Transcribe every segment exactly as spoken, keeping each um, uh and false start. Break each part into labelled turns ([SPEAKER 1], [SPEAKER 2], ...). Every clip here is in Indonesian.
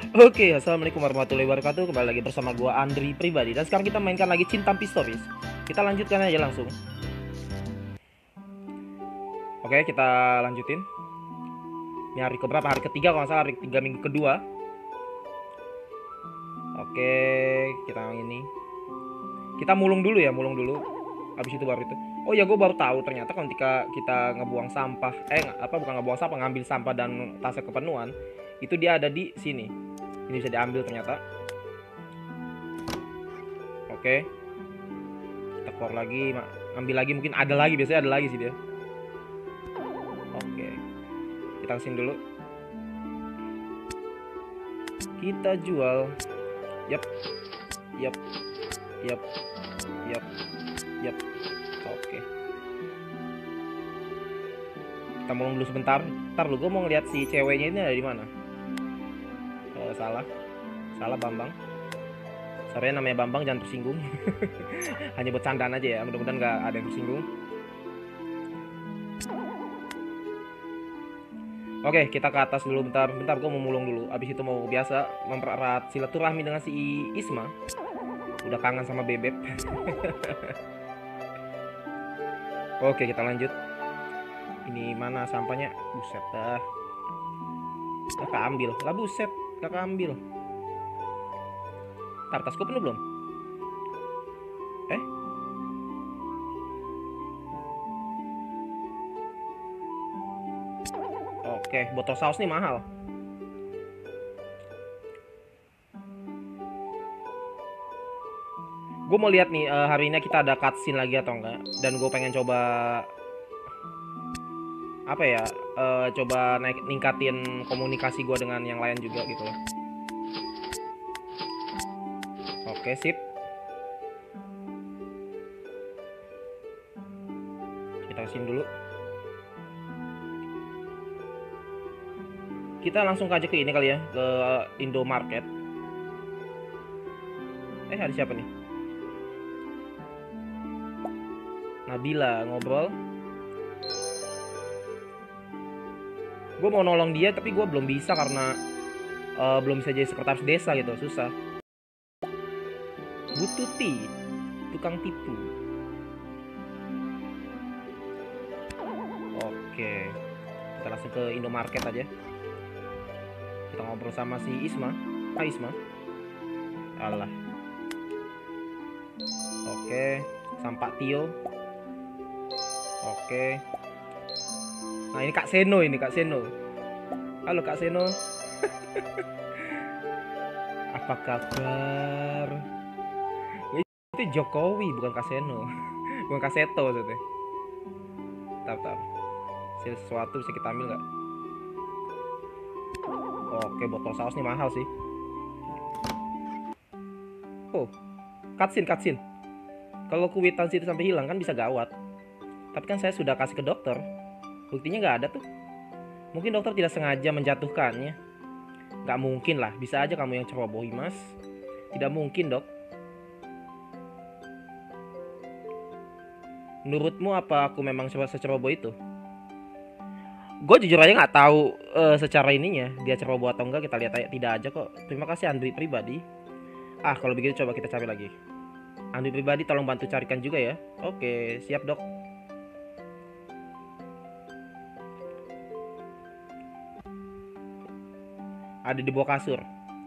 [SPEAKER 1] Oke, assalamualaikum warahmatullahi wabarakatuh. Kembali lagi bersama gua Andri Pribadi. Dan sekarang kita mainkan lagi Cinta Pistoris. Kita lanjutkan aja langsung. Oke, kita lanjutin. Ini hari keberapa? Hari ketiga kalau nggak salah, hari ketiga minggu kedua. Oke, kita ini. Kita mulung dulu ya, mulung dulu. Habis itu baru itu. Oh ya, gue baru tahu ternyata ketika kita ngebuang sampah, eh apa bukan ngebuang sampah, ngambil sampah dan tasnya kepenuhan, itu dia ada di sini. Ini bisa diambil ternyata. Oke. Kita keluar lagi, ambil lagi, mungkin ada lagi, biasanya ada lagi sih dia. Oke. Kita kesini dulu. Kita jual. Yap. Yap. Yap. Yap. Yap. Oke. Kita mulung dulu sebentar. Ntar lu, gue mau ngeliat si ceweknya ini ada di mana. Oh, salah. Salah Bambang. Sorry namanya Bambang, jangan tersinggung. Hanya buat candaan aja ya, mudah-mudahan gak ada yang tersinggung. Oke, kita ke atas dulu bentar. Bentar, gue mau mulung dulu. Abis itu mau biasa mempererat silaturahmi dengan si Isma. Udah kangen sama Bebek. Oke, kita lanjut. Ini mana sampahnya? Buset dah. Gak keambil. Lah buset, gak keambil. Ntar, tasku penuh belum? Eh? Oke, botol saus nih mahal. Gue mau lihat nih uh, hari ini kita ada cutscene lagi atau enggak. Dan gue pengen coba apa ya, uh, coba naik ningkatin komunikasi gue dengan yang lain juga gitu loh. Oke, sip. Kita kesini dulu. Kita langsung aja ke ini kali ya, ke Indomarket. Eh, ada siapa nih? Nabila ngobrol. Gue mau nolong dia tapi gue belum bisa karena uh, belum bisa jadi sekretaris desa gitu, susah. Bu Tuti, tukang tipu. Oke, kita langsung ke Indomarket aja. Kita ngobrol sama si Isma. Ah, Isma. Alah. Oke, sampak Tio. Oke. Nah, ini Kak Seno ini, Kak Seno. Halo Kak Seno. Apa kabar? Itu Jokowi bukan Kak Seno. Bukan Kak Seto maksudnya. Tar-tar. Sesuatu bisa kita ambil nggak? Oke, botol saus nih mahal sih. Oh, cutscene, cutscene. Kalau kwitansi itu sampai hilang kan bisa gawat. Tapi kan saya sudah kasih ke dokter. Buktinya nggak ada tuh. Mungkin dokter tidak sengaja menjatuhkannya. Nggak mungkin lah, bisa aja kamu yang cerobohi mas. Tidak mungkin dok. Menurutmu apa aku memang seceroboh itu? Gue jujur aja nggak tahu uh, secara ininya dia ceroboh atau enggak, kita lihat aja. Tidak aja kok. Terima kasih Andri Pribadi. Ah, kalau begitu coba kita cari lagi. Andri Pribadi tolong bantu carikan juga ya. Oke, siap dok. Ada di bawah kasur.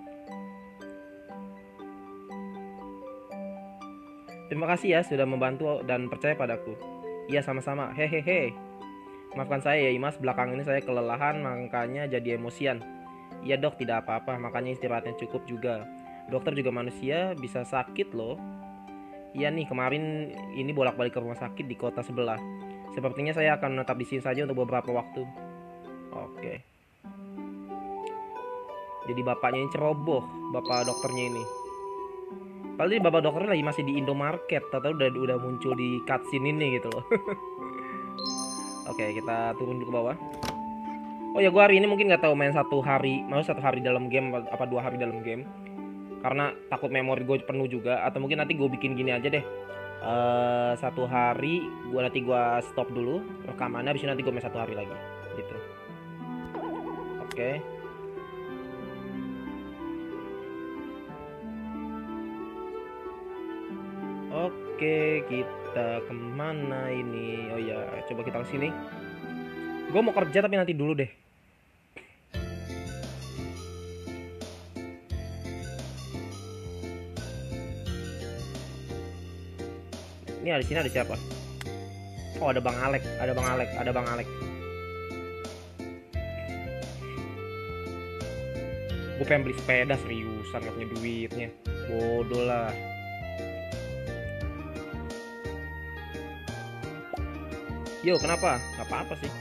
[SPEAKER 1] Terima kasih ya sudah membantu dan percaya padaku. Iya sama-sama. Hehehe. Maafkan saya ya Imas, belakang ini saya kelelahan makanya jadi emosian. Iya dok, tidak apa-apa, makanya istirahatnya cukup juga. Dokter juga manusia, bisa sakit loh. Iya nih, kemarin ini bolak-balik ke rumah sakit di kota sebelah. Sepertinya saya akan menetap di sini saja untuk beberapa waktu. Oke. Jadi bapaknya ini ceroboh, bapak dokternya ini. Padahal bapak dokternya lagi masih di Indomarket, atau udah udah muncul di cutscene ini gitu loh. Oke, kita turun dulu ke bawah. Oh ya, gue hari ini mungkin nggak tahu main satu hari, mau satu hari dalam game apa dua hari dalam game, karena takut memori gue penuh juga. Atau mungkin nanti gue bikin gini aja deh. Uh, satu hari gue nanti gue stop dulu rekamannya, habis itu nanti gue main satu hari lagi gitu. Oke. Oke, kita kemana ini? Oh ya, coba kita ke sini. Gue mau kerja tapi nanti dulu deh. Ini di sini ada siapa? Oh, ada Bang Alek, ada Bang Alek, ada Bang Alek. Gue pengen beli sepeda seriusan, gak punya duitnya. Bodoh lah. Yo, kenapa? Gak apa-apa sih.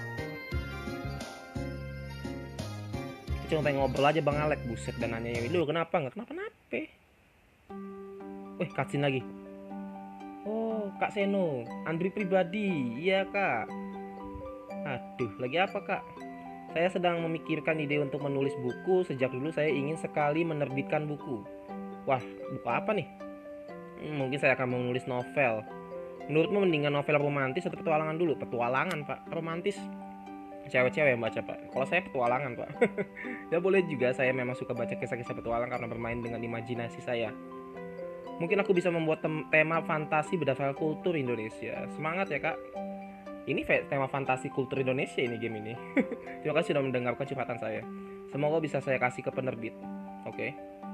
[SPEAKER 1] Kita cuma pengen ngobrol aja Bang Alek. Buset, dan nanya lu kenapa? Gak kenapa-napa. Wih, cutscene lagi. Oh, Kak Seno, Andri pribadi. Iya, Kak. Aduh, lagi apa, Kak? Saya sedang memikirkan ide untuk menulis buku. Sejak dulu saya ingin sekali menerbitkan buku. Wah, buku apa nih? Hmm, mungkin saya akan menulis novel. Menurutmu mendingan novel romantis atau petualangan dulu? Petualangan, Pak. Romantis cewek-cewek yang baca, Pak. Kalau saya petualangan, Pak. Ya boleh juga, saya memang suka baca kisah-kisah petualang karena bermain dengan imajinasi saya. Mungkin aku bisa membuat tema fantasi berdasarkan kultur Indonesia. Semangat ya, Kak. Ini tema fantasi kultur Indonesia ini game ini. Terima kasih sudah mendengarkan curhatan saya. Semoga bisa saya kasih ke penerbit. Oke.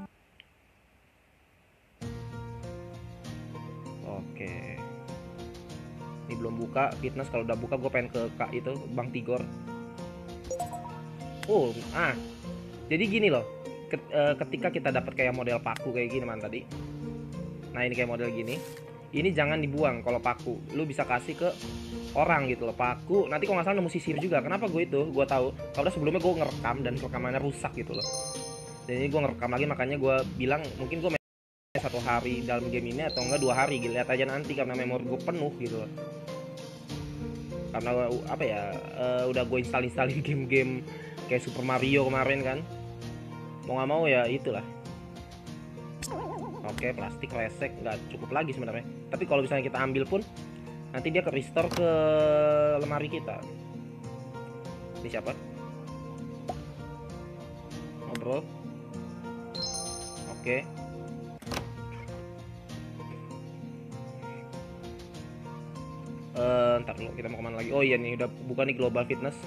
[SPEAKER 1] Oke. Ini belum buka fitness. Kalau udah buka gue pengen ke Kak itu Bang Tigor. Oh, ah. Jadi gini loh. Ketika kita dapat kayak model paku kayak gini man tadi. Nah, ini kayak model gini. Ini jangan dibuang kalau paku. Lu bisa kasih ke orang gitu loh, paku. Nanti kalau nggak salah nemu sisir juga. Kenapa gue itu? Gue tahu. Kalau sebelumnya gue ngerekam dan rekamannya rusak gitu loh. Dan ini gue ngerekam lagi, makanya gue bilang mungkin gue main satu hari dalam game ini atau enggak dua hari. Lihat aja nanti karena memori gue penuh gitu loh. Karena apa ya? Uh, udah gue install-installin game-game kayak Super Mario kemarin kan. Mau nggak mau ya itulah. Oke, plastik resek nggak cukup lagi sebenarnya. Tapi kalau misalnya kita ambil pun nanti dia ke restore ke lemari kita. Ini siapa? Ngobrol. Oke. Uh, ntar dulu, kita mau kemana lagi? Oh iya nih, udah buka nih Global Fitness.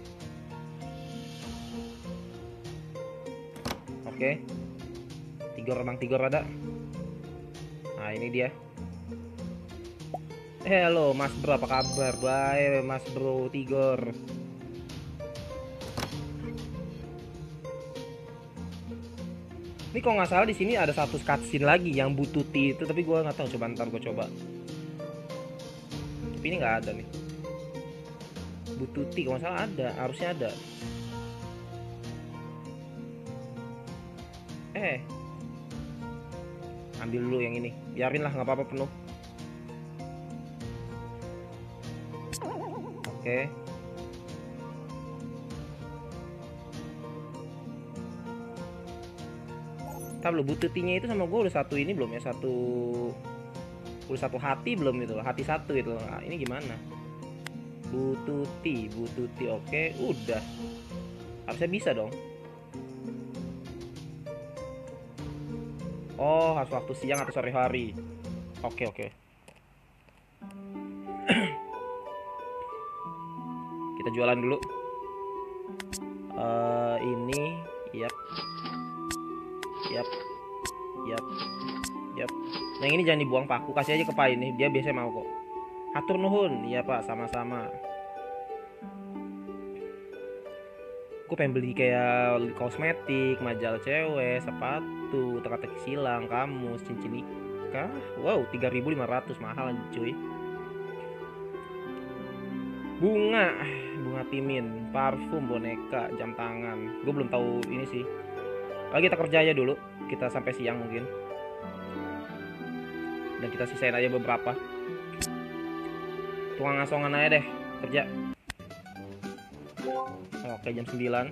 [SPEAKER 1] Oke. Tigor, Bang Tigor ada. Nah, ini dia. Halo Mas Bro, apa kabar? Baik Mas Bro Tigor. Ini kok nggak salah di sini ada satu cutscene lagi yang bututi itu, tapi gue nggak tahu. Coba ntar gue coba. Tapi ini nggak ada nih. Bututi kalau nggak salah ada, harusnya ada. Eh, ambil dulu yang ini. Biarin lah, nggak apa-apa penuh. Oke. Tab lo bututinya itu sama gue udah satu ini belum ya? Satu udah satu hati belum itu loh. Hati satu itu loh. Nah, ini gimana? Bututi, bututi. Oke, udah. Harusnya bisa dong. Oh, harus waktu siang atau sore hari. Oke, oke. Kita jualan dulu. Uh, ini, yap, yap, yap, yap. Nah ini jangan dibuang paku, kasih aja ke Pak ini. Dia biasanya mau kok. Atur nuhun, iya Pak, sama-sama. Gue pengen beli kayak kosmetik, majalah cewek, sepatu, teka-teki silang, kamus, cincin nikah. Wow, tiga ribu lima ratus, mahal aja cuy. Bunga, bunga timin, parfum, boneka, jam tangan. Gue belum tahu ini sih. Lagi kita kerja aja dulu. Kita sampai siang mungkin. Dan kita sisain aja beberapa. Tukang ngasongan aja deh kerja. Oke, jam sembilan.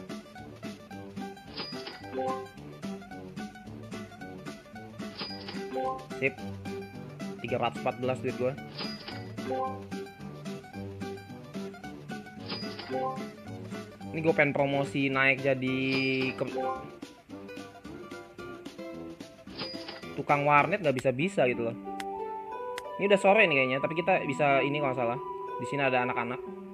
[SPEAKER 1] Sip. tiga ratus empat belas duit gue. Ini gue pengen promosi naik jadi ke... tukang warnet, gak bisa-bisa gitu loh. Ini udah sore nih kayaknya, tapi kita bisa ini kalau nggak salah. Di sini ada anak-anak.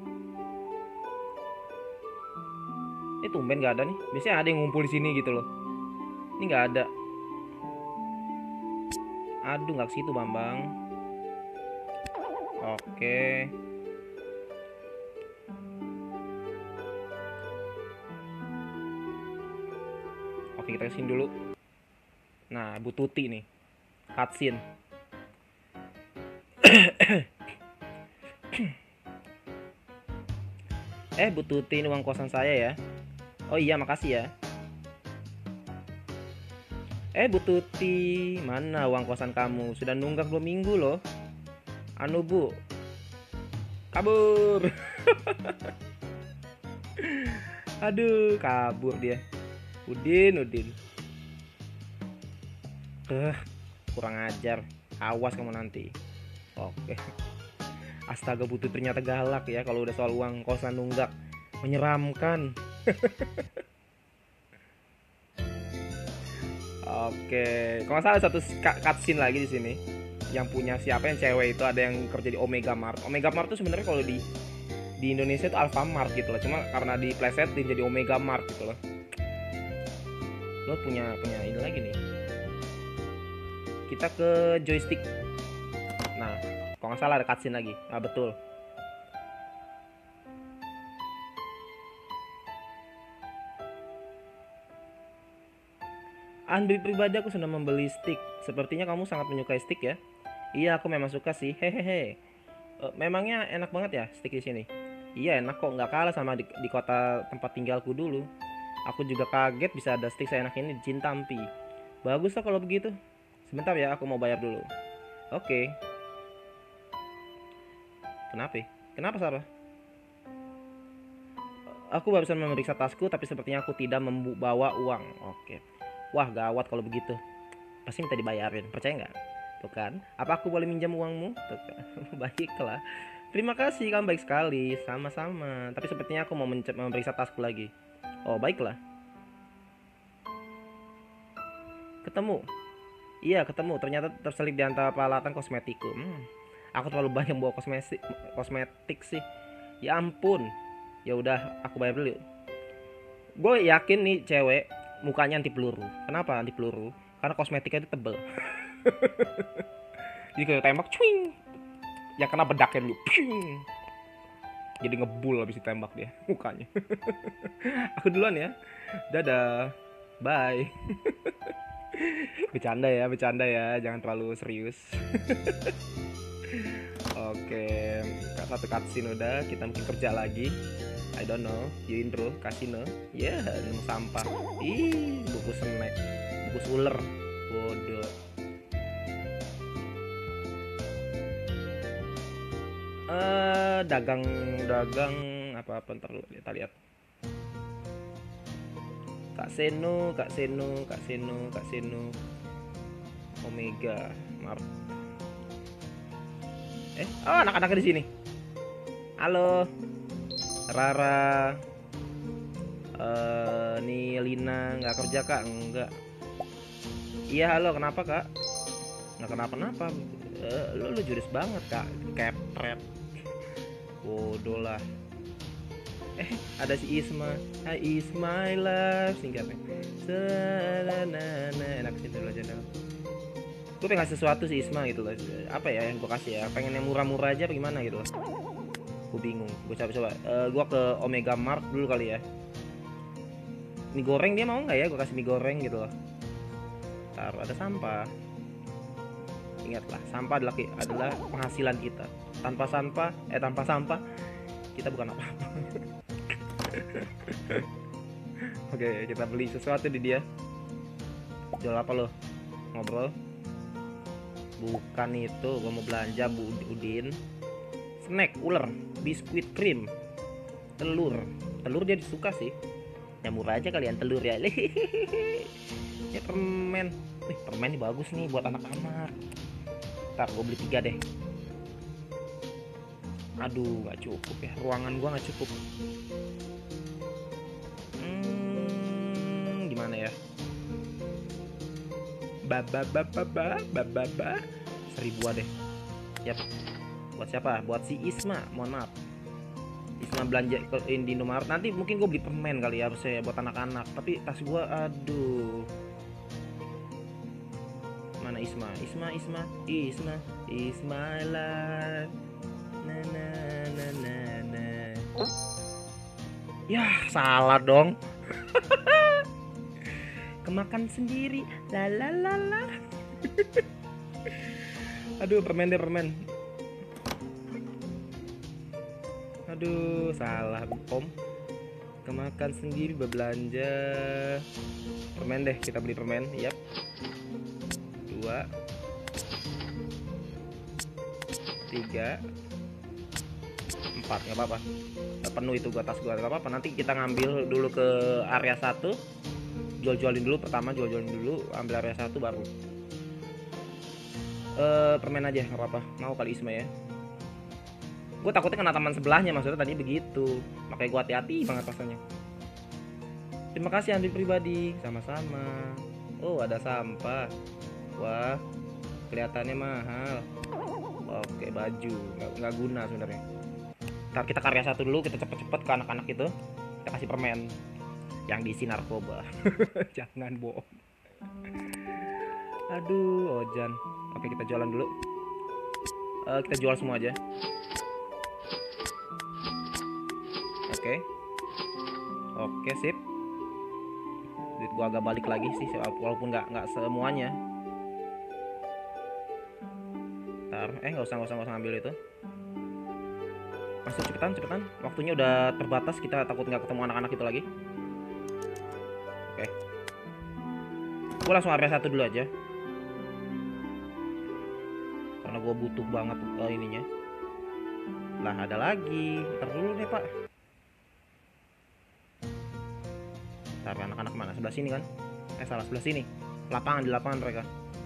[SPEAKER 1] Eh tumben nggak ada nih. Biasanya ada yang ngumpul di sini gitu loh. Ini nggak ada. Aduh nggak ke situ Bambang. Oke. Oke kita kesini dulu. Nah Bu Tuti nih. Cutscene. Eh Bu Tuti, ini uang kosan saya ya. Oh iya makasih ya. Eh Bu Tuti, mana uang kosan kamu? Sudah nunggak dua minggu loh. Anu Bu, kabur. Aduh kabur dia. Udin, Udin. Eh, kurang ajar. Awas kamu nanti. Oke. Astaga Bu Tuti ternyata galak ya kalau udah soal uang kosan nunggak. Menyeramkan. Oke, kalau nggak salah satu cutscene lagi di sini yang punya siapa yang cewek itu ada yang kerja di Omega Mart. Omega Mart itu sebenarnya kalau di di Indonesia itu Alfamart gitu loh. Cuma karena di plesetin jadi Omega Mart gitu loh. Lo punya punya ini lagi nih. Kita ke joystick. Nah, kalau nggak salah ada cutscene lagi. Nah betul. Android pribadi aku sudah membeli stick. Sepertinya kamu sangat menyukai stick ya? Iya, aku memang suka sih. Hehehe. Uh, memangnya enak banget ya stick di sini? Iya, enak kok. Nggak kalah sama di, di kota tempat tinggalku dulu. Aku juga kaget bisa ada stick seenak ini di Cintampi. Bagus lah kalau begitu. Sebentar ya, aku mau bayar dulu. Oke. Kenapa? Kenapa Sarah? Aku barusan memeriksa tasku, tapi sepertinya aku tidak membawa uang. Oke. Wah gawat kalau begitu. Pasti minta dibayarin, percaya nggak? Tuh kan, apa aku boleh minjam uangmu? Tuh kan. Baiklah. Terima kasih, kamu baik sekali. Sama-sama. Tapi sepertinya aku mau memeriksa tasku lagi. Oh baiklah. Ketemu. Iya ketemu. Ternyata terselip di antara peralatan kosmetikku. Hmm. Aku terlalu banyak bawa kosmetik, kosmetik sih. Ya ampun. Ya udah, aku bayar dulu. Gue yakin nih cewek mukanya anti peluru. Kenapa anti peluru? Karena kosmetiknya itu tebel. Jadi kalau tembak, cuing, yang kena bedaknya dulu, cuing. Jadi ngebul habis ditembak dia mukanya. Aku duluan ya. Dadah. Bye. Bercanda ya, bercanda ya. Jangan terlalu serius. Oke, satu cutscene udah. Kita mungkin kerja lagi. I don't know, you intro, kasino. Ya, yeah, nemu sampah. Ih, buku snack, buku ular. Bodoh. Eh, dagang, dagang apa-apa ntar lu kita lihat. Kak Seno, Kak Seno, Kak Seno, Kak Seno. Omega Mart. Eh, oh anak-anak di sini. Halo. Rara, uh, nih Lina nggak kerja kak? Enggak. Iya halo, kenapa kak? Nggak kenapa-napa. Uh, lo lo jurus banget kak, kepret. Bodoh lah. Eh ada si Isma. Hi is my life singkatnya. Senana enak sih dulu aja dong. Gue pengen ngasih sesuatu si Isma gitu loh. Apa ya yang gue kasih ya? Pengen yang murah-murah aja, apa gimana gitu loh. Gue bingung, gue coba-coba uh, gue ke Omega Mart dulu kali ya. Mie goreng dia mau nggak ya gue kasih mie goreng gitu loh. Taruh ada sampah. Ingatlah, sampah adalah adalah penghasilan kita. Tanpa sampah, eh tanpa sampah kita bukan apa-apa. Oke, kita beli sesuatu di dia. Jual apa lo? Ngobrol? Bukan itu, gue mau belanja Bu Udin. Snack ular, biskuit krim, telur. Telur dia suka sih. Ya murah aja kalian telur ya. Ya permen. Wih, permen ini bagus nih buat anak-anak. Ntar gue beli tiga deh. Aduh, nggak cukup ya. Ruangan gua nggak cukup. Hmm, gimana ya? Ba ba ba ba ba ba ba ba. Seribuan deh. Yap. Buat siapa? Buat si Isma. Mohon maaf. Isma belanja ke di Indomaret. Nanti mungkin gue beli permen kali ya, harusnya buat anak-anak. Tapi tas gue, aduh. Mana Isma? Isma, Isma, Isma, Ismaila. Na na na na na. Yah, salah dong. Kemakan sendiri. La la la la. Aduh, permen deh, permen. Aduh, salah Om. Kemakan sendiri berbelanja. Permen deh, kita beli permen. Yap. Dua. Tiga. Empat, nggak apa-apa. Penuh itu gua tas gua, nggak apa-apa. Nanti kita ngambil dulu ke area satu. Jual-jualin dulu pertama, jual-jualin dulu, ambil area satu baru. Eh, permen aja nggak apa-apa. Mau kali Isma ya. Gue takutnya kena teman sebelahnya, maksudnya tadi begitu. Makanya gue hati-hati banget rasanya. Terima kasih Andri pribadi, sama-sama. Oh, ada sampah. Wah, kelihatannya mahal. Oke, baju nggak, nggak guna sebenarnya. Ntar kita karya satu dulu, kita cepet-cepet ke anak-anak itu. Kita kasih permen yang diisi narkoba. Jangan bohong. Aduh, Ojan. Oke, kita jualan dulu. Uh, kita jual semua aja. Oke. Oke, sip. Duit gua agak balik lagi sih, walaupun nggak nggak semuanya. Ntar, eh nggak usah nggak usah nggak usah ngambil itu. Masuk cepetan cepetan. Waktunya udah terbatas, kita takut nggak ketemu anak-anak itu lagi. Oke. Gua langsung area satu dulu aja. Karena gue butuh banget uh, ininya. Lah ada lagi. Ntar dulu nih Pak. Ntar anak-anak mana? Sebelah sini kan? Eh salah, sebelah sini. Lapangan, di lapangan mereka.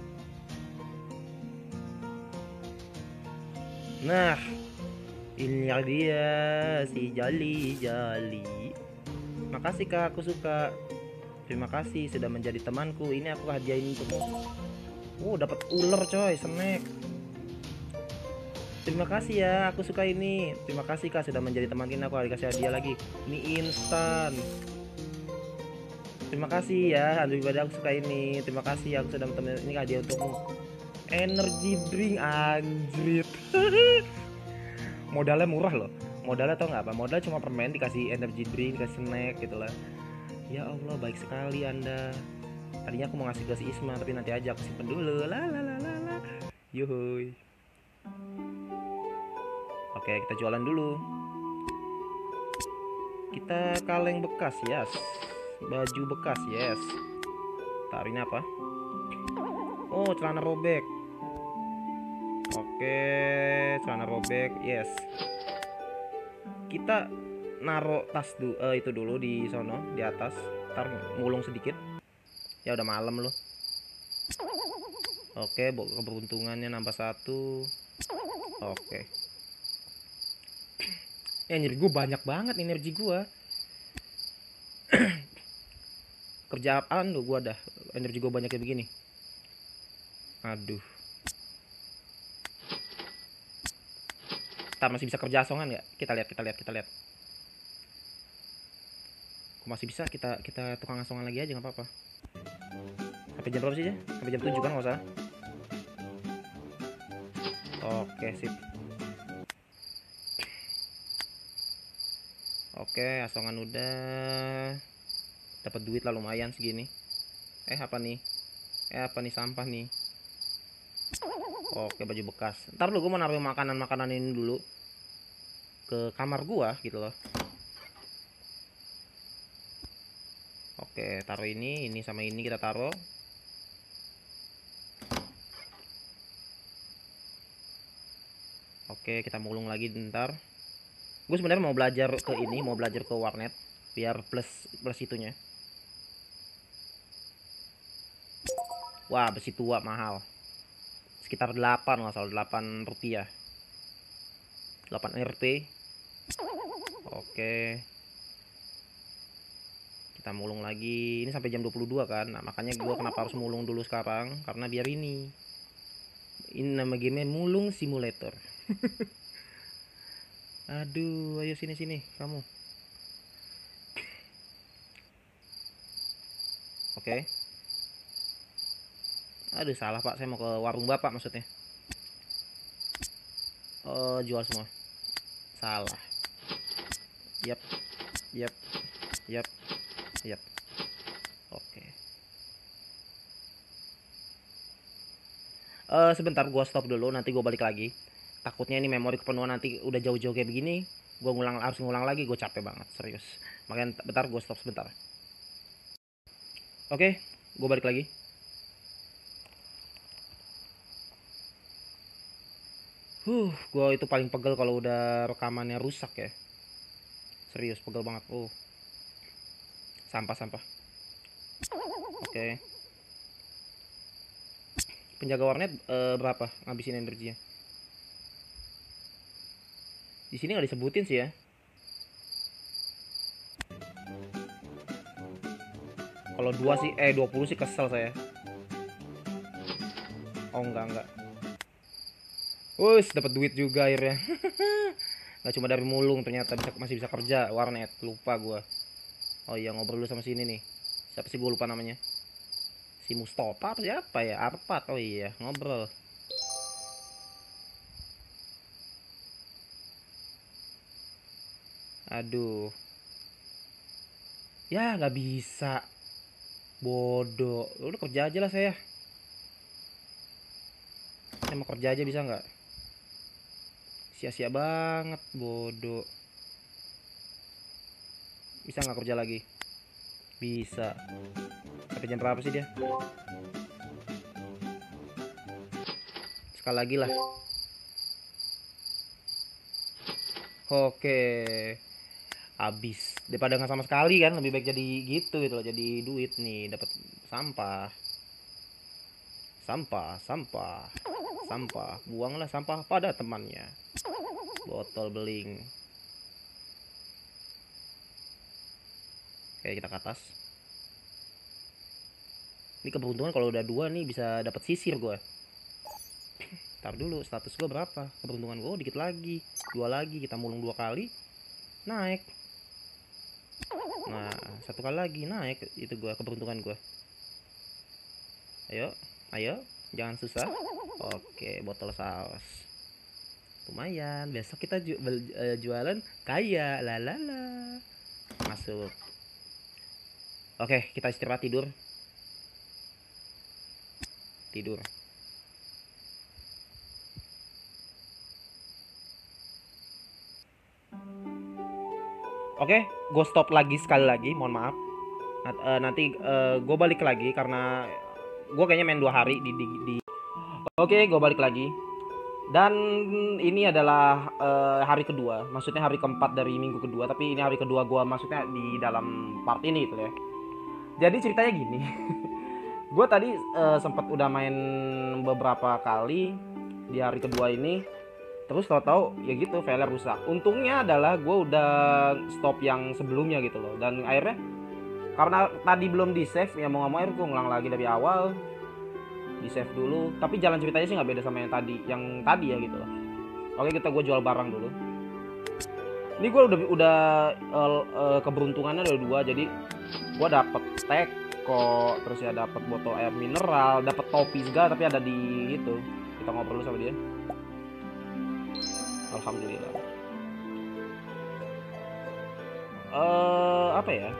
[SPEAKER 1] Nah, ini dia si Jali Jali. Makasih Kak, aku suka. Terima kasih sudah menjadi temanku. Ini aku hadiahin untukmu. Oh, dapat ular coy, snack. Terima kasih ya, aku suka ini. Terima kasih Kak sudah menjadi teman kita. Aku dikasih hadiah lagi. Ini instan. Terima kasih ya, Andri pribadi aku suka ini. Terima kasih aku sudah teman. Ini hadiah untukmu. Energy drink anjrit. Modalnya murah loh. Modalnya tau nggak apa? Modal cuma permen, dikasih energy drink, dikasih snack gitu lah. Ya Allah, baik sekali Anda. Tadinya aku mau ngasih ke si Isma, tapi nanti aja aku simpen dulu. La la la la la. Yuhuy. Oke, kita jualan dulu. Kita kaleng bekas, yes. Baju bekas, yes. Ntar ini apa? Oh, celana robek. Oke, celana robek, yes. Kita naro tas du uh, itu dulu di sono, di atas. Ntar ngulung sedikit. Ya udah malam loh. Oke, keberuntungannya nambah satu. Oke. Energi gue banyak banget, energi gue. Kerjaan tuh gue dah, energi gue banyak kayak begini. Aduh. Ntar masih bisa kerja asongan nggak? Kita lihat, kita lihat, kita lihat. Kok masih bisa, kita kita tukang asongan lagi aja nggak apa-apa. Sampai jam berapa sih ya? Sampai jam tujuh kan nggak usah. Oke, sip. Oke, asongan udah. Dapat duit lah lumayan segini. Eh apa nih? Eh apa nih, sampah nih. Oke, baju bekas. Ntar lu gue mau naruh makanan-makanan ini dulu ke kamar gua gitu loh. Oke, taruh ini, ini sama ini kita taruh. Oke, kita mulung lagi ntar. Gue sebenarnya mau belajar ke ini, mau belajar ke warnet biar plus plus itunya. Wah, besi tua mahal. Sekitar delapan nggak salah, delapan rupiah. delapan R P. Oke. Kita mulung lagi. Ini sampai jam dua puluh dua kan. Nah, makanya gue kenapa harus mulung dulu sekarang? Karena biar ini. Ini nama game Mulung Simulator. Aduh, ayo sini sini kamu. Oke. Aduh, salah Pak, saya mau ke warung Bapak maksudnya. Oh, jual semua. Salah. Yap. Yap. Yap. Yap. Oke. Uh, sebentar gua stop dulu, nanti gua balik lagi. Takutnya ini memori kepenuhan nanti udah jauh-jauh kayak begini. Gua ngulang harus ngulang lagi, gue capek banget, serius. Makanya bentar gua stop sebentar. Oke, gua balik lagi. Huh, gua itu paling pegel kalau udah rekamannya rusak ya. Serius, pegel banget. Oh. Sampah-sampah. Oke. Penjaga warnet uh, berapa ngabisin energinya? Di sini nggak disebutin sih ya. Kalau dua sih, eh dua puluh sih kesel saya. Oh enggak enggak. Wus, dapat duit juga akhirnya. Nggak cuma dari mulung, ternyata bisa masih bisa kerja warnet. Lupa gua. Oh iya, ngobrol dulu sama sini nih. Siapa sih, gue lupa namanya. Si Mustafa apa siapa ya? Arpat. Oh iya, ngobrol. Aduh. Ya, nggak bisa. Bodoh. Udah kerja aja lah saya. Saya mau kerja aja bisa nggak? Sia-sia banget, bodoh. Bisa nggak kerja lagi? Bisa. Sampai jam berapa sih dia? Sekali lagi lah. Oke. Habis. Daripada nggak sama sekali kan, lebih baik jadi gitu gitu loh. Jadi duit nih, dapat sampah. Sampah, sampah. Sampah. Buanglah sampah pada temannya. Botol beling. Oke, kita ke atas. Ini keberuntungan kalau udah dua nih bisa dapat sisir gue. Tar dulu, status gue berapa? Keberuntungan gue dikit lagi. Dua lagi, kita mulung dua kali. Naik. Nah, satu kali lagi naik itu gue, keberuntungan gue. Ayo, ayo, jangan susah. Oke, botol saus. Lumayan, besok kita ju uh, jualan kaya, lalala. Masuk. Oke, kita istirahat, tidur. Tidur. Oke, gue stop lagi sekali lagi, mohon maaf. Nah, uh, nanti uh, gue balik lagi karena gue kayaknya main dua hari di. di, di... Oke, gue balik lagi. Dan ini adalah uh, hari kedua, maksudnya hari keempat dari minggu kedua. Tapi ini hari kedua gue maksudnya di dalam part ini gitu ya. Jadi ceritanya gini. Gue tadi uh, sempat udah main beberapa kali di hari kedua ini. Terus tahu-tahu ya gitu, file rusak. Untungnya adalah gue udah stop yang sebelumnya gitu loh. Dan akhirnya karena tadi belum di save, ya mau nggak mau akhirnya gue ngulang lagi dari awal. Di save dulu. Tapi jalan ceritanya sih nggak beda sama yang tadi, yang tadi ya gitu loh. Oke, kita gue jual barang dulu. Ini gue udah udah uh, uh, keberuntungannya ada dua, jadi gue dapet teko, terus ya dapet botol air mineral, dapet topi segala, tapi ada di itu. Kita ngobrol dulu sama dia. Alhamdulillah. Uh, apa ya?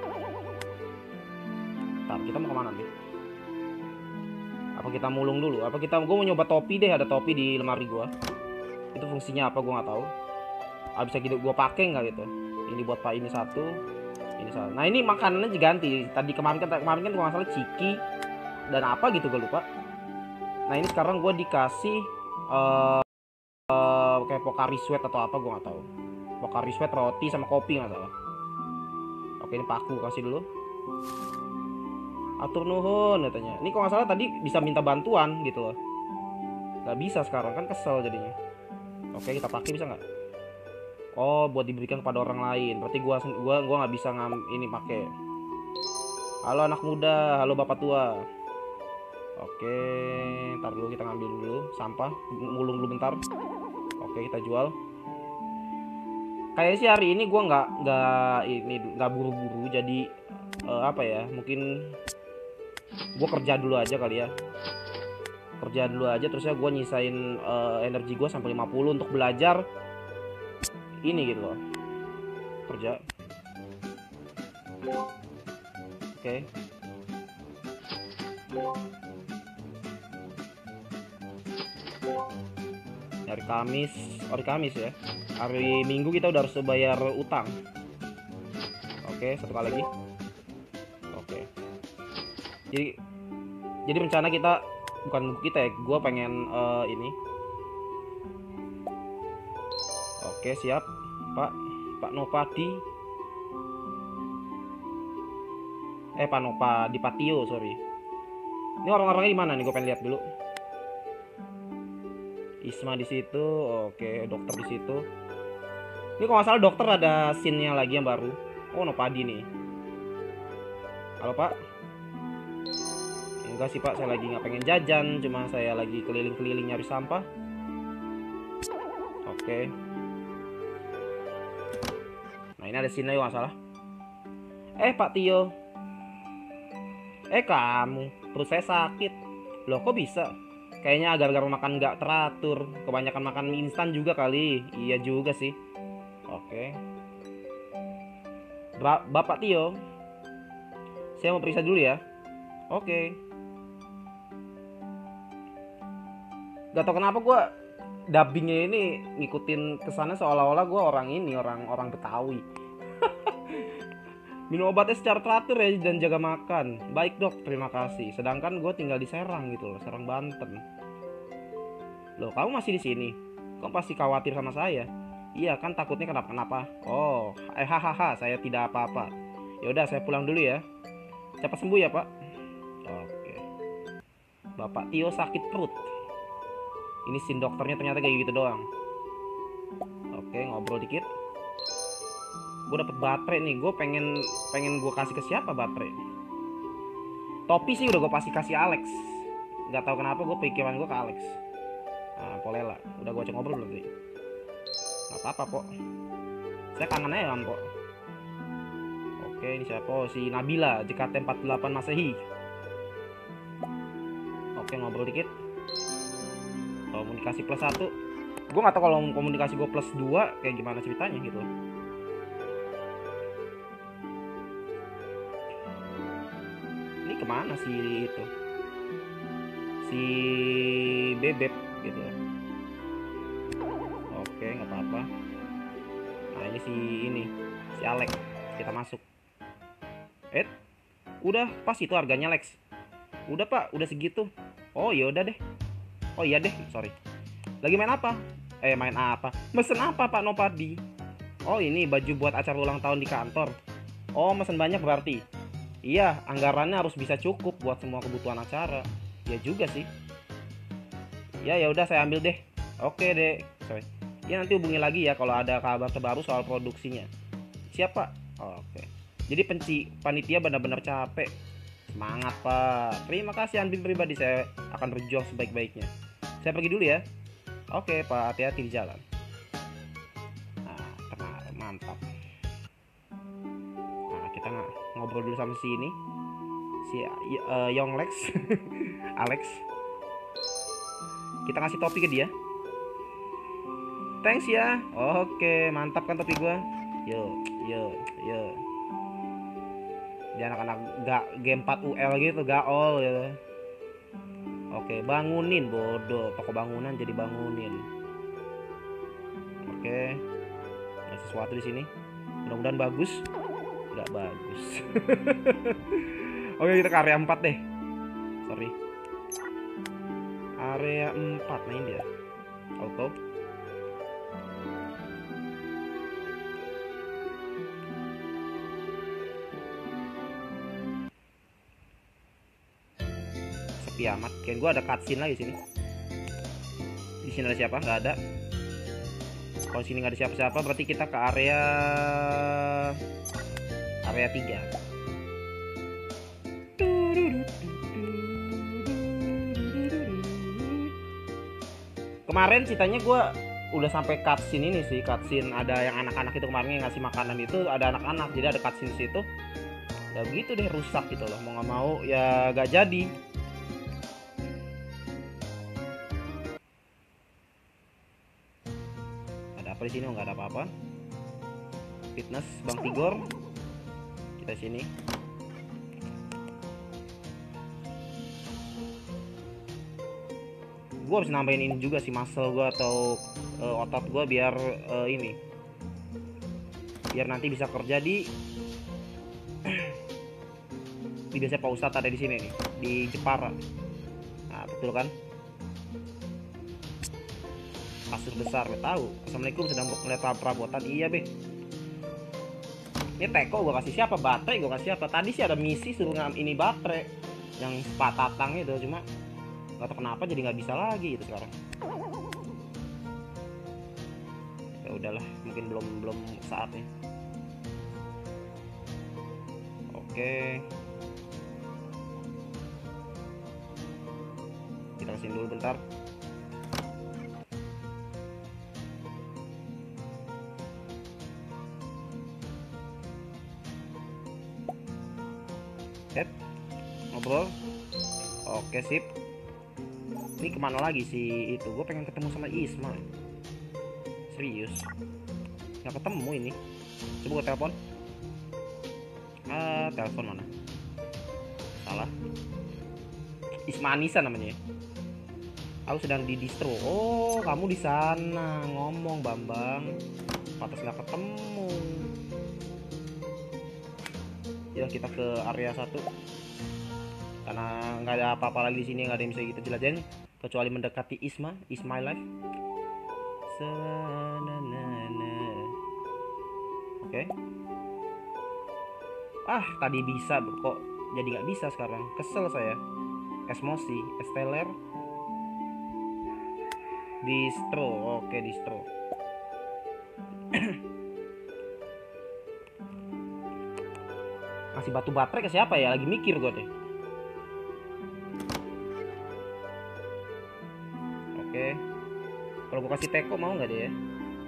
[SPEAKER 1] Ntar kita mau kemana nih? Apa kita mulung dulu? Apa kita? Gue mau nyoba topi deh. Ada topi di lemari gue. Itu fungsinya apa? Gue nggak tahu. Ah, bisa gitu gue pakai nggak gitu? Ini buat pak ini satu, ini satu. Nah ini makanannya diganti. Tadi kemarin kan kemarin kan gue nggak salah ciki dan apa gitu gue lupa. Nah ini sekarang gue dikasih. Uh, Uh, kayak Pocari Sweat atau apa gue nggak tahu. Pocari Sweat, roti sama kopi nggak salah. Oke, ini paku kasih dulu. Atur nuhun katanya. Ini kok nggak salah tadi bisa minta bantuan gitu loh. Nggak bisa sekarang kan, kesel jadinya. Oke, kita pakai bisa nggak? Oh, buat diberikan kepada orang lain. Berarti gua gua gua nggak bisa ngam ini pakai. Halo anak muda, halo bapak tua. Oke, ntar dulu kita ngambil dulu sampah, mulung dulu bentar. Oke, kita jual. Kayaknya sih hari ini gue nggak nggak ini nggak buru-buru, jadi uh, apa ya? Mungkin gue kerja dulu aja kali ya. Kerja dulu aja, terusnya gue nyisain uh, energi gue sampai lima puluh untuk belajar ini gitu loh. Kerja. Oke. Hari Kamis, hari Kamis ya. Hari Minggu kita udah harus bayar utang. Oke, satu kali lagi. Oke. Jadi, jadi rencana kita bukan kita ya. Gue pengen uh, ini. Oke, siap, Pak, Pak Nopadi. Eh, Pak Nopadi Patio, sorry. Ini orang-orangnya di mana nih? Gue pengen lihat dulu. Isma di situ, oke, dokter di situ. Ini kalau nggak salah dokter ada scene-nya lagi yang baru. Oh, Nopadi nih. Halo Pak. Enggak sih Pak, saya lagi nggak pengen jajan, cuma saya lagi keliling-keliling nyari sampah. Oke. Nah ini ada scene-nya nggak salah. Eh Pak Tio. Eh kamu, perut saya sakit. Loh kok bisa? Kayaknya agar-agar makan nggak teratur, kebanyakan makan mie instan juga kali. Iya juga sih. Oke. Ba Bapak Tio, saya mau periksa dulu ya. Oke. Gak tau kenapa gue dubbingnya ini ngikutin kesannya seolah-olah gue orang ini, orang orang Betawi. Minum obatnya secara teratur ya dan jaga makan. Baik dok, terima kasih. Sedangkan gue tinggal di Serang gitu loh, Serang Banten. Loh, kamu masih di sini? Kamu pasti khawatir sama saya. Iya kan, takutnya kenapa-kenapa. Oh, eh hahaha, saya tidak apa-apa. Ya udah, saya pulang dulu ya. Cepat sembuh ya Pak. Oke. Bapak Tio sakit perut. Ini scene dokternya ternyata kayak gitu doang. Oke, ngobrol dikit. Gue dapet baterai nih, gue pengen pengen gue kasih ke siapa baterai? Topi sih udah gue pasti kasih Alex. Gak tahu kenapa gue pikiran gue ke Alex. Nah, Polela, udah gue cek ngobrol belum tadi? Gak apa-apa Pok. Saya kangen aja kan Pok. Oke, ini siapa? Oh, si Nabila, J K T empat puluh delapan Masehi. Oke, ngobrol dikit. Komunikasi plus satu. Gue gak tahu kalau komunikasi gue plus dua kayak gimana ceritanya gitu. Kemana sih itu si bebek gitu. Oke, nggak apa-apa. Nah ini si ini si Alex, kita masuk. Eh udah pas itu harganya Lex. Udah Pak, udah segitu. Oh ya udah deh. Oh iya deh, sorry. Lagi main apa? Eh main apa? Mesen apa Pak Nopadi? Oh ini baju buat acara ulang tahun di kantor. Oh mesen banyak berarti. Iya, anggarannya harus bisa cukup buat semua kebutuhan acara. Ya juga sih. Ya ya udah saya ambil deh. Oke deh. Sorry. Ya nanti hubungi lagi ya kalau ada kabar terbaru soal produksinya. Siap Pak. Oke. Jadi penci panitia benar-benar capek. Semangat Pak. Terima kasih Anbing pribadi, saya akan berjuang sebaik-baiknya. Saya pergi dulu ya. Oke Pak, hati-hati di jalan. Nah, tenang, mantap. Kita ngobrol dulu sama si ini, si uh, Young Lex. Alex. Kita ngasih topi ke dia. Thanks ya. Oke, mantap kan topi gua. Yo, yo, yo. Dia anak-anak gak G empat U L gitu, gaol gitu. Oke, bangunin bodoh. Toko bangunan jadi bangunin. Oke. Ada sesuatu di sini. Mudah-mudahan bagus. Gak bagus. Oke, kita ke area empat deh. Sorry. Area empat, nah ini dia. Auto. Sepi amat. Kayak gue ada cutscene lagi sini. Di sini ada siapa? Gak ada. Kalau sini nggak ada siapa-siapa, berarti kita ke area area tiga. Kemarin ceritanya gue udah sampai cutscene ini sih, cutscene ada yang anak-anak itu kemarin yang ngasih makanan itu ada anak-anak, jadi ada cutscene situ. Ya begitu deh, rusak gitu loh, mau nggak mau ya gak jadi. Ada apa di sini? Nggak ada apa-apa. Fitness Bang Tigor, kita sini. Gue harus nambahin ini juga sih, muscle gue atau uh, otot gue biar uh, ini biar nanti bisa kerja di di biasa Pak Ustadz ada di sini nih, di Jepara. Nah betul kan, kasur besar. Gak tahu. Assalamualaikum, sedang melihat perabotan. Iya be, ini teko gue kasih siapa, baterai gue kasih siapa. Tadi sih ada misi suruh ngam ini baterai yang sepatatang itu, cuma nggak tahu kenapa jadi nggak bisa lagi itu sekarang. Ya udahlah, mungkin belum belum saatnya. Oke, kita kesini dulu bentar. Set, ngobrol. Oke sip. Ini kemana lagi sih itu? Gue pengen ketemu sama Isma. Serius, nggak ketemu ini. Coba gue telepon. Ah, telepon mana? Salah. Isma Anissa namanya. Aku sedang di distro. Oh, kamu di sana ngomong Bambang. Pantas nggak ketemu. Ya kita ke area satu. Karena nggak ada apa-apa lagi di sini, nggak ada yang bisa kita jelajahin kecuali mendekati Isma. Is my life. Oke. Okay. Ah, tadi bisa kok jadi nggak bisa sekarang. Kesel saya. Esmosi, esteller. Distro. Oke, okay, distro. Kasih batu baterai ke siapa ya? Lagi mikir gue deh. Oke, kalau gue kasih teko mau nggak dia ya?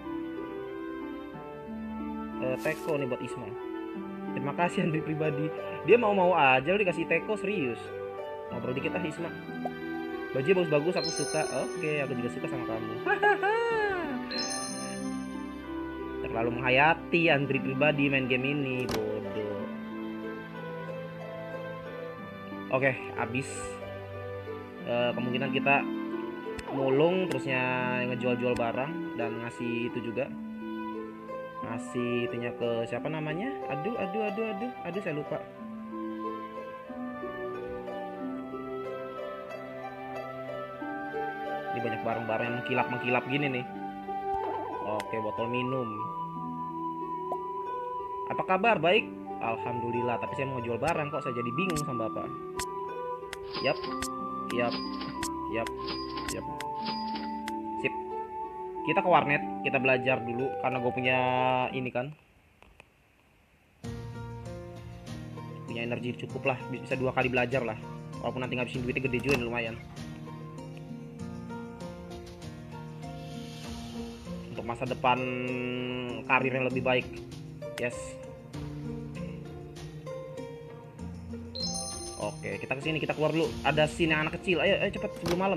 [SPEAKER 1] Uh, teko nih buat Isma. Terima kasih Andri pribadi. Dia mau-mau aja lo dikasih teko, serius. Ngobrol dikit ah Isma. Bajunya bagus-bagus, aku suka. Oke, aku juga suka sama kamu. Terlalu menghayati Andri pribadi main game ini, bodoh. Oke, abis. Uh, kemungkinan kita mulung terusnya ngejual-jual barang dan ngasih itu juga, ngasih itunya ke siapa namanya, aduh aduh aduh aduh aduh saya lupa. Ini banyak barang-barang yang mengkilap-mengkilap gini nih. Oke, botol minum. Apa kabar? Baik, alhamdulillah. Tapi saya mau jual barang kok, saya jadi bingung sama bapak. Yap, yap, yap, yap. Sip. Kita ke warnet, kita belajar dulu karena gue punya ini kan, punya energi cukup lah, bisa dua kali belajar lah. Walaupun nanti ngabisin duitnya gede juga, lumayan. Untuk masa depan karir yang lebih baik. Yes. Oke, kita kesini, kita keluar dulu. Ada scene yang anak kecil. Ayo, ayo cepat sebelum malam.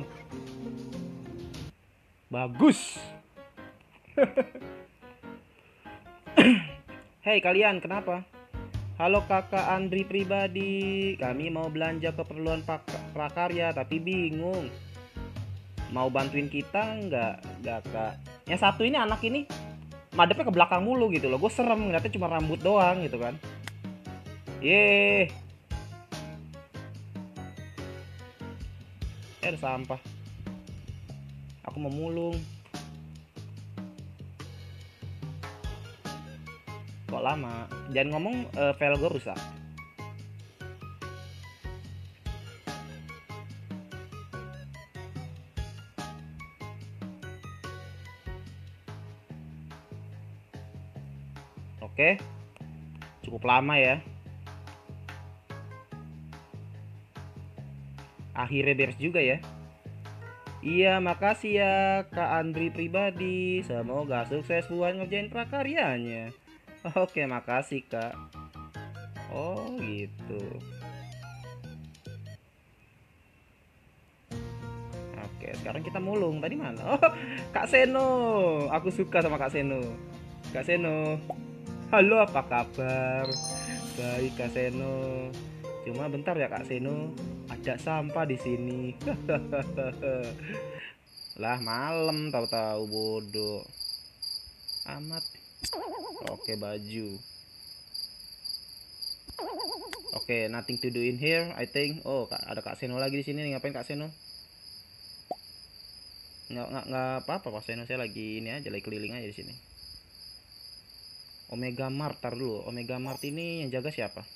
[SPEAKER 1] Bagus. Hei kalian, kenapa? Halo kakak Andri pribadi. Kami mau belanja keperluan prakarya tapi bingung. Mau bantuin kita nggak? Nggak kak. Yang satu ini anak ini madepnya ke belakang mulu gitu loh. Gue serem ngeliatnya cuma rambut doang gitu kan. Yeay. Eh, ada sampah. Aku mau mulung. Kok lama? Jangan ngomong uh, file gue rusak. Oke. Cukup lama ya. Akhirnya beres juga ya. Iya, makasih ya Kak Andri pribadi. Semoga sukses buat ngerjain prakaryanya. Oke, makasih Kak. Oh, gitu. Oke, sekarang kita mulung. Tadi mana? Oh, Kak Seno. Aku suka sama Kak Seno. Kak Seno. Halo, apa kabar? Baik, Kak Seno. Cuma bentar ya Kak Seno, ada sampah di sini. Lah malam tahu-tahu bodoh. Amat. Oke, baju. Oke, nothing to do in here, I think. Oh, ada Kak Seno lagi di sini. Ngapain Kak Seno? Nggak nggak nggak apa-apa Kak Seno, saya lagi ini aja, lagi keliling aja di sini. Omega Mart, tar dulu. Omega Mart ini yang jaga siapa?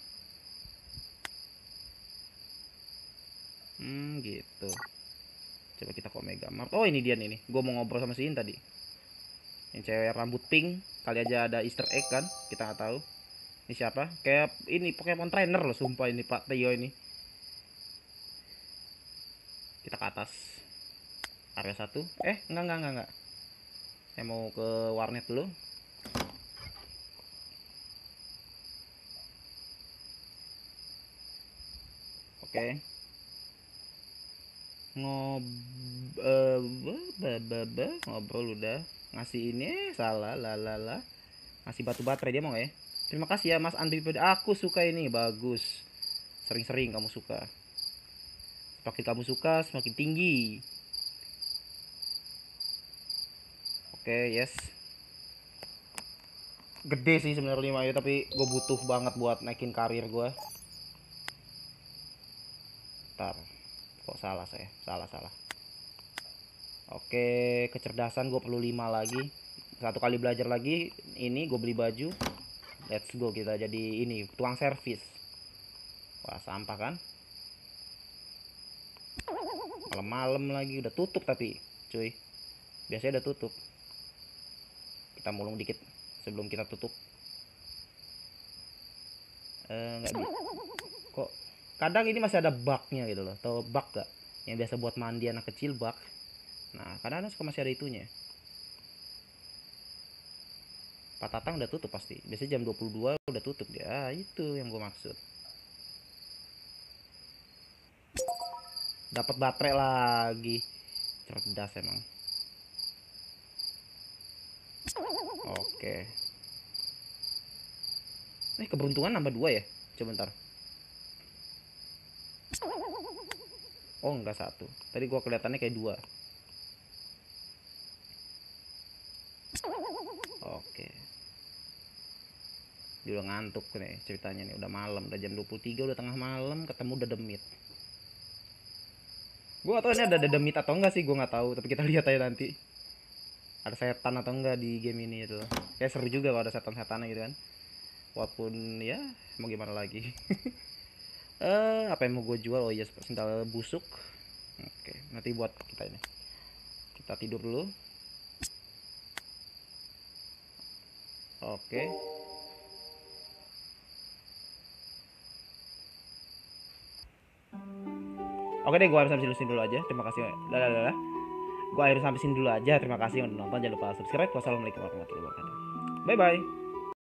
[SPEAKER 1] Hmm, gitu. Coba kita ke Omega Mart. Oh, ini dia nih. Gue mau ngobrol sama si In tadi. Yang cewek rambut pink. Kali aja ada Easter egg kan? Kita nggak tahu. Ini siapa? Kayak ini Pokemon trainer loh, sumpah ini Pak Tio ini. Kita ke atas. Area satu. Eh, enggak enggak enggak enggak. Saya mau ke warnet dulu. Oke. Ngob uh, ngobrol udah. Ngasih ini salah lalala. Ngasih batu baterai, dia mau nggak ya? Terima kasih ya Mas Andri. Aku suka ini, bagus. Sering-sering kamu suka. Semakin kamu suka semakin tinggi. Oke, yes. Gede sih sebenarnya lima ya, tapi gue butuh banget buat naikin karir gue. Ntar, kok salah saya? Salah salah. Oke, kecerdasan gue perlu lima lagi. Satu kali belajar lagi, ini gue beli baju. Let's go, kita jadi ini tukang servis. Wah, sampah kan? Malam-malam lagi udah tutup tapi, cuy. Biasanya udah tutup. Kita mulung dikit sebelum kita tutup. Eh, nggak bisa. Kok kadang ini masih ada bugnya gitu loh. Tahu bug gak? Yang biasa buat mandi anak kecil bug. Nah, kadang-kadang suka masih ada itunya. Pak Tatang udah tutup pasti. Biasanya jam dua puluh dua udah tutup dia. Ah, itu yang gue maksud. Dapat baterai lagi. Cerdas emang. Oke. Eh, keberuntungan nambah dua ya? Coba bentar. Oh, enggak satu. Tadi gua kelihatannya kayak dua. Oke. Dia udah ngantuk nih ceritanya nih, udah malam, udah jam dua puluh tiga, udah tengah malam, ketemu udah demit. Gua gak tau ini ada demit atau enggak sih, gua nggak tahu, tapi kita lihat aja nanti. Ada setan atau enggak di game ini itu. Kayak seru juga kalau ada setan-setan gitu kan. Walaupun ya mau gimana lagi. Eh, apa yang mau gue jual? Oh iya, sendal busuk. Oke, nanti buat kita ini. Kita tidur dulu. Oke. Oke deh, gue harus sampai sini dulu aja. Terima kasih. Lalalala. Gue harus sampai sini dulu aja. Terima kasih yang udah nonton. Jangan lupa subscribe. Wassalamualaikum warahmatullahi wabarakatuh. Bye bye.